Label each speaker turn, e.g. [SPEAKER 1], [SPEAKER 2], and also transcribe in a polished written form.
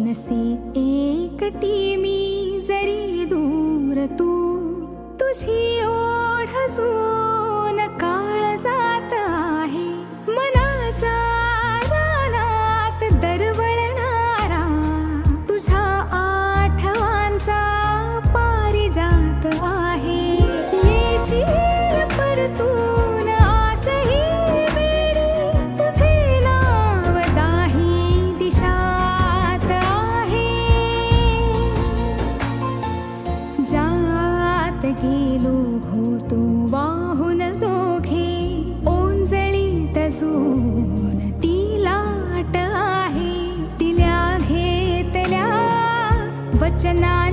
[SPEAKER 1] मनसी एकटी मी जरी दूर तू तुझी ओढ अजून काळ जात आहे मनाच्या रानात दरवळणारा तुझ्या आठवांचा पारिजात आहे येशील परतून आसही वेडी तुझे नाव दाही दिशात आहे जात गेलो होतो वाहून दोघे ओंजळीत अजून ती लाट आहे तिल्या घेतल्या वचना